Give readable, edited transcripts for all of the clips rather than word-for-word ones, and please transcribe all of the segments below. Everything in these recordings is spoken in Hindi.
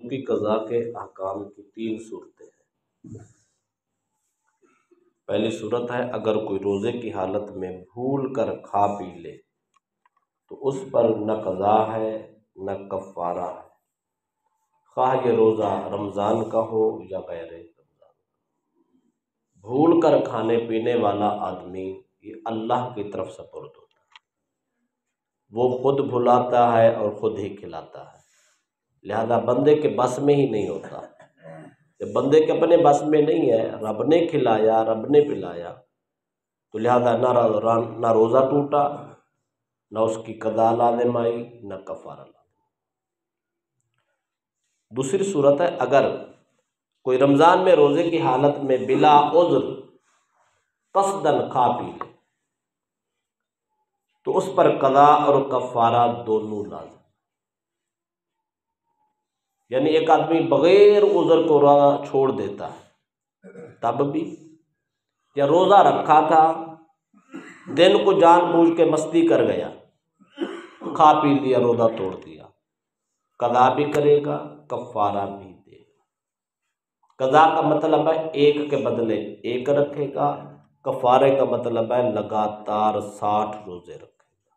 की क़ज़ा के अहकाम की 3 सूरतें हैं। पहली सूरत है, अगर कोई रोज़े की हालत में भूल कर खा पी ले तो उस पर न क़ज़ा है न कफ़ारा है, ख़्वाह ये रोज़ा रमज़ान का हो या गैर रमज़ान। भूल कर खाने पीने वाला आदमी ये अल्लाह की तरफ सपुर्द होता है, वो खुद भुलाता है और खुद ही खिलाता है, लिहाजा बंदे के बस में ही नहीं होता। जब बंदे के अपने बस में नहीं है, रब ने खिलाया रब ने पिलाया, तो लिहाजा ना रोज़ा टूटा, ना उसकी क़ज़ा लाज़िम आई, ना कफ़ारा लाज़िम। दूसरी सूरत है, अगर कोई रमज़ान में रोज़े की हालत में बिला उज़्र क़स्दन खा पी ले तो उस पर क़ज़ा और कफ़ारा दोनों लाज़िम। यानी एक आदमी बग़ैर उज़्र को रोज़ा छोड़ देता है तब भी, या रोज़ा रखा था, दिन को जानबूझ के मस्ती कर गया, खा पी लिया, रोज़ा तोड़ दिया, क़ज़ा भी करेगा कफ़ारा भी देगा। क़ज़ा का मतलब है एक के बदले एक रखेगा, कफ़ारे का मतलब है लगातार 60 रोज़े रखेगा।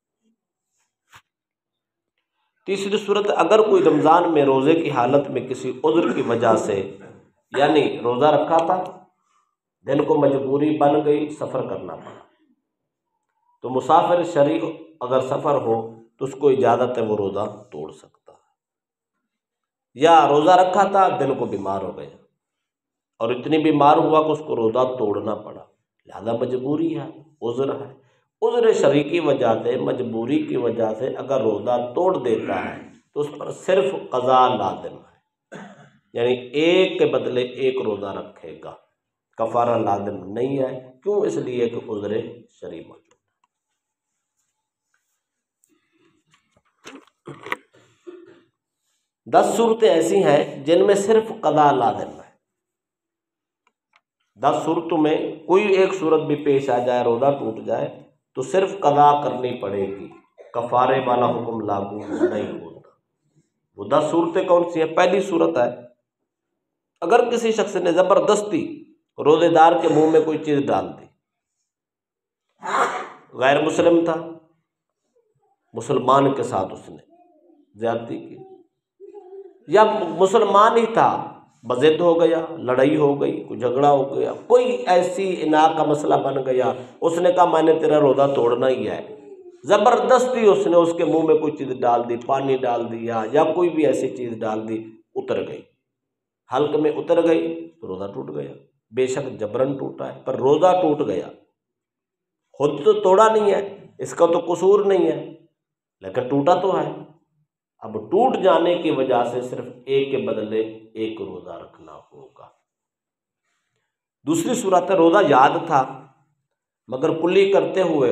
तीसरी सूरत, अगर कोई रमज़ान में रोज़े की हालत में किसी उज़्र की वजह से, यानी रोज़ा रखा था, दिन को मजबूरी बन गई, सफ़र करना पड़ा, तो मुसाफिर शरीक अगर सफ़र हो तो उसको इजाज़त है वो रोज़ा तोड़ सकता है। या रोज़ा रखा था, दिन को बीमार हो गया और इतनी बीमार हुआ कि उसको रोज़ा तोड़ना पड़ा, लिहाजा मजबूरी है, उज़्र है, उज़्र शरीक की वजह से, मजबूरी की वजह से अगर रोज़ा तोड़ देता है तो उस पर सिर्फ क़ज़ा लाज़िम है, यानी एक के बदले एक रोज़ा रखेगा, कफ़ारा लाज़िम नहीं है। क्यों? इसलिए कि उज़्र शरीक मौजूद। 10 सूरतें ऐसी हैं जिनमें सिर्फ क़ज़ा लाज़िम है। 10 सूरतों में कोई एक सूरत भी पेश आ जाए, रोज़ा टूट जाए, तो सिर्फ क़ज़ा करनी पड़ेगी, कफ़ारे वाला हुक्म लागू नहीं होता। वो 10 सूरतें कौन सी हैं? पहली सूरत है, अगर किसी शख्स ने ज़बरदस्ती रोज़ेदार के मुंह में कोई चीज़ डाल दी, गैर मुस्लिम था, मुसलमान के साथ उसने ज़्यादती की, या मुसलमान ही था, बज़िद हो गया, लड़ाई हो गई, कोई झगड़ा हो गया, कोई ऐसी इना का मसला बन गया, उसने कहा मैंने तेरा रोज़ा तोड़ना ही है, ज़बरदस्ती उसने उसके मुंह में कोई चीज़ डाल दी, पानी डाल दिया या कोई भी ऐसी चीज़ डाल दी, उतर गई, हल्क में उतर गई, तो रोज़ा टूट गया। बेशक जबरन टूटा है, पर रोज़ा टूट गया, खुद तो तोड़ा नहीं है, इसका तो कसूर नहीं है, लेकिन टूटा तो है। अब टूट जाने की वजह से सिर्फ एक के बदले एक रोज़ा रखना होगा। दूसरी सूरत है, रोज़ा याद था मगर कुल्ली करते हुए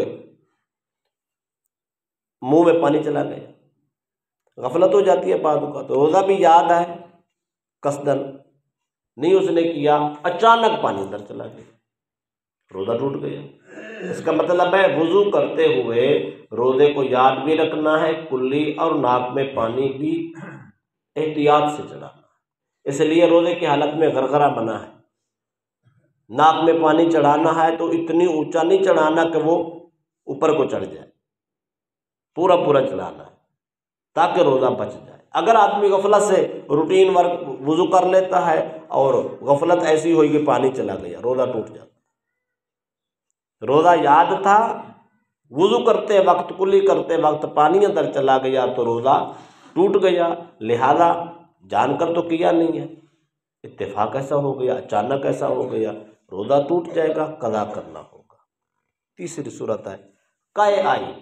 मुंह में पानी चला गया, गफलत हो जाती है बादू का, तो रोज़ा भी याद है, कसदन नहीं उसने किया, अचानक पानी अंदर चला गया, रोज़ा टूट गया। इसका मतलब है वुज़ू करते हुए रोज़े को याद भी रखना है, कुल्ली और नाक में पानी भी एहतियात से चढ़ाना, इसलिए रोज़े की हालत में गरगरा मना है। नाक में पानी चढ़ाना है तो इतनी ऊंचा नहीं चढ़ाना कि वो ऊपर को चढ़ जाए, पूरा पूरा चढ़ाना है ताकि रोज़ा बच जाए। अगर आदमी गफलत से रूटीन वर्क वुज़ू कर लेता है और गफलत ऐसी हुई कि पानी चला गया, रोज़ा टूट जाता। रोज़ा याद था, वुज़ू करते वक्त, कुल्ली करते वक्त पानी अंदर चला गया तो रोज़ा टूट गया, लिहाजा जानकर तो किया नहीं है, इत्तेफाक ऐसा हो गया, अचानक ऐसा हो गया, रोज़ा टूट जाएगा, क़ज़ा करना होगा। तीसरी सूरत है क़य आई,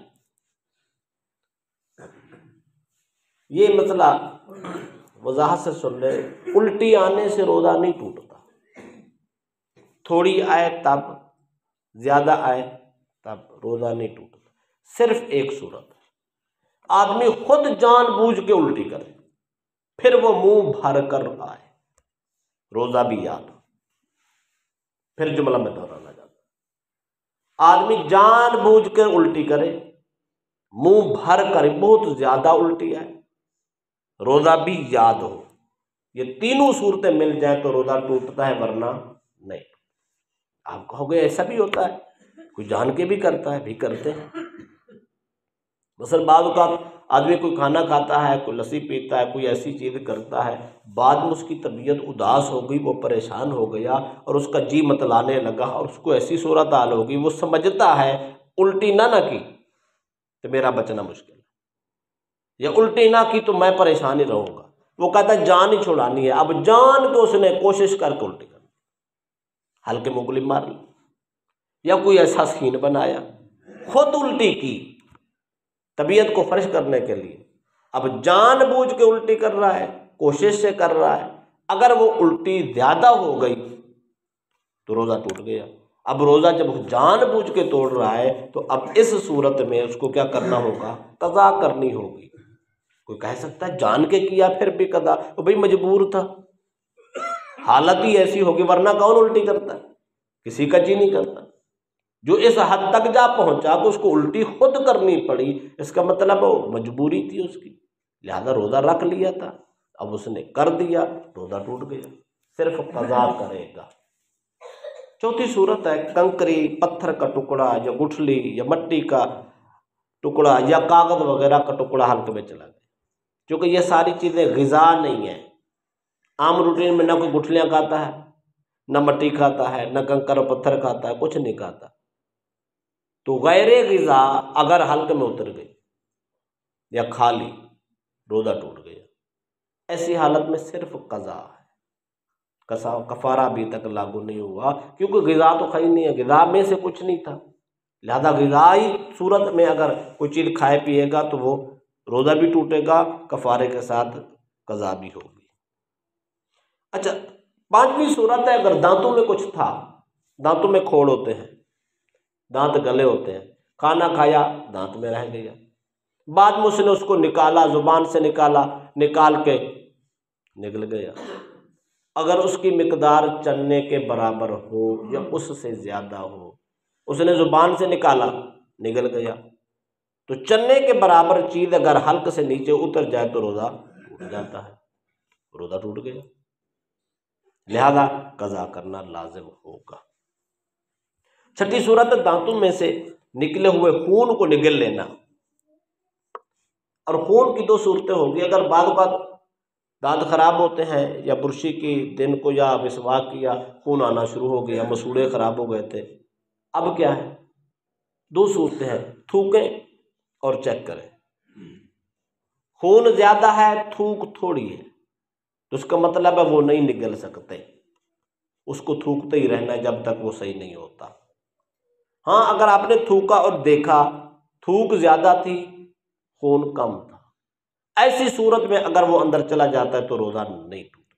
ये मसला वज़ाहत से सुन ले, उल्टी आने से रोज़ा नहीं टूटता, थोड़ी आए तब, ज़्यादा आए तब रोज़ा नहीं टूटता। सिर्फ एक सूरत है, आदमी खुद जानबूझ के उल्टी करे, फिर वो मुंह भर कर आए, रोज़ा भी याद हो, फिर जुमला में दोहराना जाता, आदमी जानबूझ के उल्टी करे, मुंह भर कर, बहुत ज़्यादा उल्टी आए, रोज़ा भी याद हो, ये तीनों सूरतें मिल जाए तो रोज़ा टूटता है, वरना नहीं। आप कहोगे ऐसा भी होता है, कोई जान के भी करता है, भी करते हैं। मसल बाद का आदमी कोई खाना खाता है, कोई लस्सी पीता है, कोई ऐसी चीज़ करता है, बाद में उसकी तबीयत उदास हो गई, वो परेशान हो गया और उसका जी मतलाने लगा और उसको ऐसी सूरत हाल हो गई, वो समझता है उल्टी ना की तो मेरा बचना मुश्किल है, या उल्टी ना की तो मैं परेशान ही रहूँगा। वो कहता है जान ही छुड़ानी है, अब जान के उसने कोशिश करके उल्टी कर, हल्के में गोली मार ली, या कोई ऐसा सीन बनाया, खुद उल्टी की तबीयत को फर्श करने के लिए। अब जानबूझ के उल्टी कर रहा है, कोशिश से कर रहा है, अगर वो उल्टी ज्यादा हो गई तो रोजा टूट गया। अब रोजा जब जानबूझ के तोड़ रहा है तो अब इस सूरत में उसको क्या करना होगा, कज़ा करनी होगी। कोई कह सकता है जान के किया फिर भी कज़ा, तो भाई मजबूर था, हालत ही ऐसी होगी, वरना कौन उल्टी करता है, किसी का जी नहीं करता। जो इस हद तक जा पहुंचा कि उसको उल्टी खुद करनी पड़ी, इसका मतलब वो मजबूरी थी उसकी, लिहाजा रोजा रख लिया था, अब उसने कर दिया, रोजा टूट गया, सिर्फ कज़ा करेगा। चौथी सूरत है कंकरी, पत्थर का टुकड़ा या गुठली या मिट्टी का टुकड़ा या कागज वगैरह का टुकड़ा हल्के में चला गया। क्योंकि ये सारी चीजें ग़िज़ा नहीं है, आम रूटीन में ना कोई गुठलियां खाता है, न मिट्टी खाता है, न कंकर और पत्थर खाता है, कुछ नहीं खाता, तो गैर ग़िज़ा अगर हल्के में उतर गई या खा ली, रोज़ा टूट गया। ऐसी हालत में सिर्फ कज़ा है, कफ़ारा अभी तक लागू नहीं हुआ, क्योंकि ग़िज़ा तो खाई नहीं है, ग़िज़ा में से कुछ नहीं था। लिहाजा ग़िज़ाई सूरत में अगर कोई चीज़ खाए पिएगा तो वो रोज़ा भी टूटेगा, कफ़ारे के साथ कज़ा भी होगी। अच्छा, पांचवी सूरत है अगर दांतों में कुछ था, दांतों में खोड़ होते हैं, दांत गले होते हैं, खाना खाया दांत में रह गया, बाद में उसने उसको निकाला, जुबान से निकाला, निकाल के निकल गया, अगर उसकी मिकदार चलने के बराबर हो या उससे ज्यादा हो, उसने जुबान से निकाला निकल गया, तो चलने के बराबर चीज अगर हल्क से नीचे उतर जाए तो रोजा टूट जाता है, रोजा टूट गया, लिहाजा कज़ा करना लाजिम होगा। छठी सूरत दांतों में से निकले हुए खून को निगल लेना। और खून की दो सूरतें होंगी, अगर बाद दांत खराब होते हैं या बुरशी की दिन को या मिसवाक किया, खून आना शुरू हो गया, मसूड़े खराब हो गए थे, अब क्या है, दो सूरतें हैं, थूकें और चेक करें। खून ज्यादा है, थूक थोड़ी है, तो उसका मतलब है वो नहीं निगल सकते, उसको थूकते ही रहना है जब तक वो सही नहीं होता। हाँ, अगर आपने थूका और देखा थूक ज्यादा थी, खून कम था, ऐसी सूरत में अगर वो अंदर चला जाता है तो रोजा नहीं टूटता।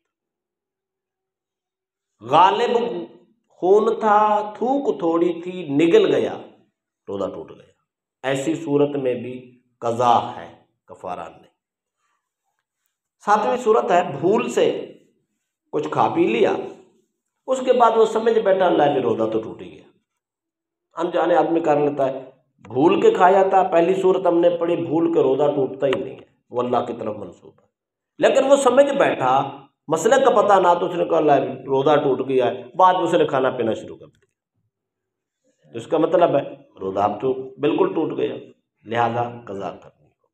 गालिब खून था, थूक थोड़ी थी, निगल गया, रोजा टूट गया, ऐसी सूरत में भी कज़ा है, कफारा नहीं। सातवीं सूरत है भूल से कुछ खा पी लिया, उसके बाद वो समझ बैठा अल्लाह में, रोजा तो टूट गया। अनजाने आदमी कर लेता है, भूल के खाया था, पहली सूरत हमने पढ़ी, भूल के रोजा टूटता ही नहीं है, वो अल्लाह की तरफ मंसूब है, लेकिन वो समझ बैठा, मसले का पता ना, तो उसने कहा रोजा टूट गया है, बाद में उसने खाना पीना शुरू कर दिया, तो इसका मतलब है रोजा अब तो बिल्कुल टूट गया, लिहाजा कज़ा करनी हो।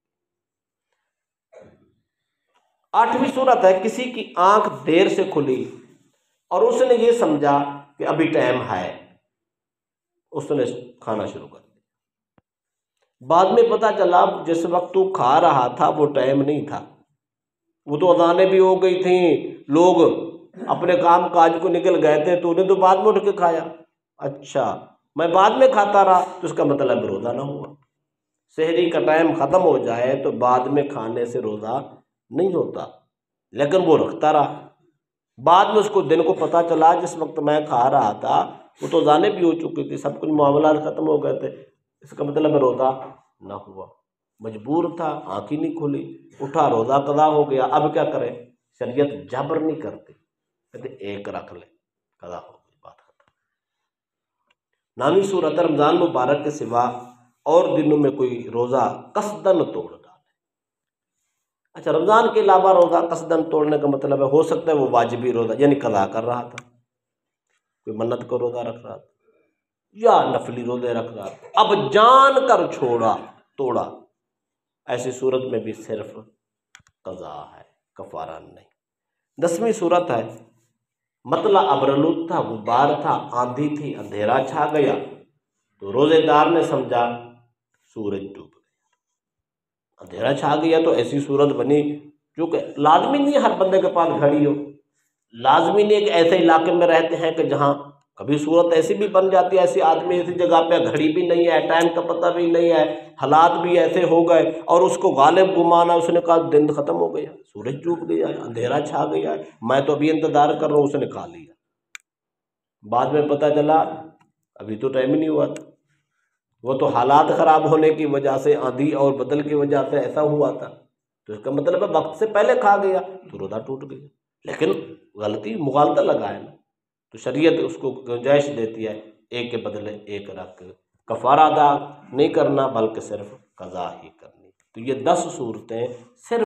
आठवीं सूरत है किसी की आंख देर से खुली और उसने ये समझा कि अभी टाइम है, उसने खाना शुरू कर दिया, बाद में पता चला जिस वक्त तू खा रहा था वो टाइम नहीं था, वो तो अज़ानें भी हो गई थी, लोग अपने काम काज को निकल गए थे, तूने तो बाद में उठ के खाया, अच्छा मैं बाद में खाता रहा, तो उसका मतलब रोज़ा ना हुआ। सहरी का टाइम ख़त्म हो जाए तो बाद में खाने से रोज़ा नहीं होता, लेकिन वो रखता रहा, बाद में उसको दिन को पता चला जिस वक्त मैं खा रहा था वो तो अज़ानें भी हो चुकी थी, सब कुछ मामला ख़त्म हो गए थे, इसका मतलब रोज़ा ना हुआ, मजबूर था, आँख ही नहीं खुली, उठा, रोज़ा कज़ा हो गया, अब क्या करें, शरीयत जबर नहीं करती, कहते एक रख ले, कज़ा हो गई, बात खत्म। नामी सूरत रमज़ान मुबारक के सिवा और दिनों में कोई रोज़ा कसदन तोड़ डाले, अच्छा, रमज़ान के अलावा रोज़ा कसदन तोड़ने का मतलब है, हो सकता है वो वाजिबी रोज़ा यानी कज़ा कर रहा था, कोई मन्नत का रोज़ा रख रहा था या नफली रोज़े रख रहा था, अब जान कर छोड़ा तोड़ा, ऐसी सूरत में भी सिर्फ कज़ा है, कफ़ारा नहीं। 10वीं सूरत है मतला अबरलूद था, गुबार था, आंधी थी, अंधेरा छा गया, तो रोज़ेदार ने समझा सूरज डूब गया। अंधेरा छा गया तो ऐसी सूरत बनी, क्योंकि लाजमी नहीं हर बंदे के पास घड़ी हो, लाजमी नहीं एक ऐसे इलाके में रहते हैं कि जहाँ कभी सूरत ऐसी भी बन जाती है, ऐसी आदमी ऐसी जगह पे घड़ी भी नहीं है, टाइम का पता भी नहीं है, हालात भी ऐसे हो गए और उसको गालिब गुमाना, उसने कहा दिन ख़त्म हो गया, सूरज डूब गया है, अंधेरा छा गया है, मैं तो अभी इंतज़ार कर रहा हूँ, उसने खा लिया। बाद में पता चला अभी तो टाइम ही नहीं हुआ था, वो तो हालात ख़राब होने की वजह से, आंधी और बदल की वजह से ऐसा हुआ था, तो इसका मतलब है वक्त से पहले खा गया तो रोज़ा टूट गया। लेकिन गलती मुगालता लगा है ना, तो शरीयत उसको गुंजाइश देती है एक के बदले एक रख के कफ़ारा अदा नहीं करना, बल्कि सिर्फ कज़ा ही करनी। तो ये 10 सूरतें सिर्फ